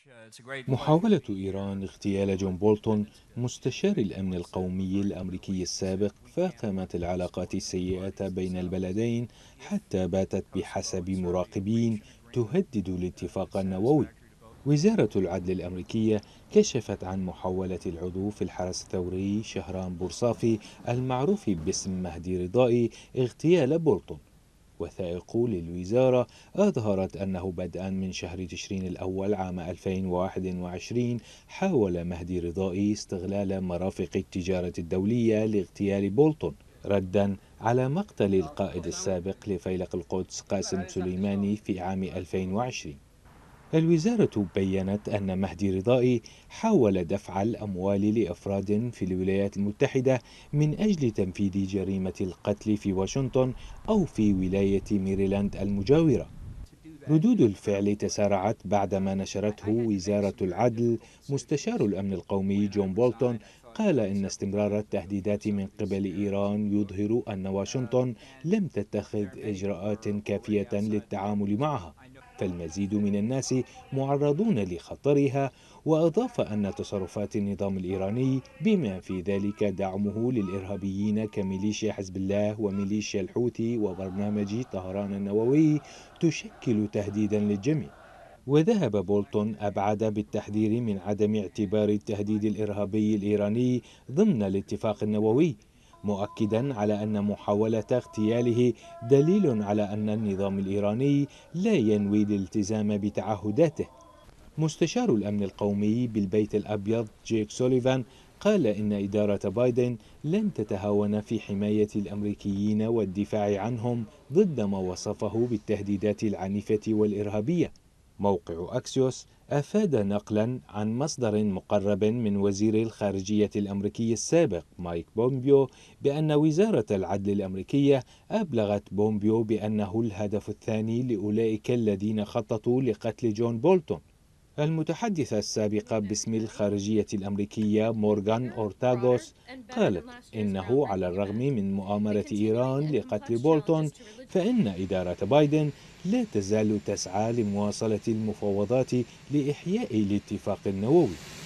محاولة إيران اغتيال جون بولتون مستشار الأمن القومي الأمريكي السابق فاقمت العلاقات السيئة بين البلدين حتى باتت بحسب مراقبين تهدد الاتفاق النووي. وزارة العدل الأمريكية كشفت عن محاولة العضو في الحرس الثوري شهرام بورصافي المعروف باسم مهدي رضائي اغتيال بولتون. وثائق للوزارة أظهرت أنه بدءا من شهر تشرين الأول عام 2021 حاول مهدي رضائي استغلال مرافق التجارة الدولية لاغتيال بولتون ردا على مقتل القائد السابق لفيلق القدس قاسم سليماني في عام 2020. الوزارة بيّنت أن مهدي رضائي حاول دفع الأموال لأفراد في الولايات المتحدة من أجل تنفيذ جريمة القتل في واشنطن أو في ولاية ميريلاند المجاورة. ردود الفعل تسارعت بعدما نشرته وزارة العدل. مستشار الأمن القومي جون بولتون قال إن استمرار التهديدات من قبل إيران يظهر أن واشنطن لم تتخذ إجراءات كافية للتعامل معها، فالمزيد من الناس معرضون لخطرها. وأضاف أن تصرفات النظام الإيراني بما في ذلك دعمه للإرهابيين كميليشيا حزب الله وميليشيا الحوثي وبرنامج طهران النووي تشكل تهديدا للجميع. وذهب بولتون أبعد بالتحذير من عدم اعتبار التهديد الإرهابي الإيراني ضمن الاتفاق النووي، مؤكدا على أن محاولة اغتياله دليل على أن النظام الإيراني لا ينوي الالتزام بتعهداته. مستشار الأمن القومي بالبيت الأبيض جيك سوليفان قال إن إدارة بايدن لن تتهاون في حماية الأمريكيين والدفاع عنهم ضد ما وصفه بالتهديدات العنيفة والإرهابية. موقع أكسيوس أفاد نقلا عن مصدر مقرب من وزير الخارجية الأمريكي السابق مايك بومبيو بأن وزارة العدل الأمريكية أبلغت بومبيو بأنه الهدف الثاني لأولئك الذين خططوا لقتل جون بولتون. المتحدثة السابقة باسم الخارجية الأمريكية مورغان أورتاغوس قالت إنه على الرغم من مؤامرة إيران لقتل بولتون فإن إدارة بايدن لا تزال تسعى لمواصلة المفاوضات لإحياء الاتفاق النووي.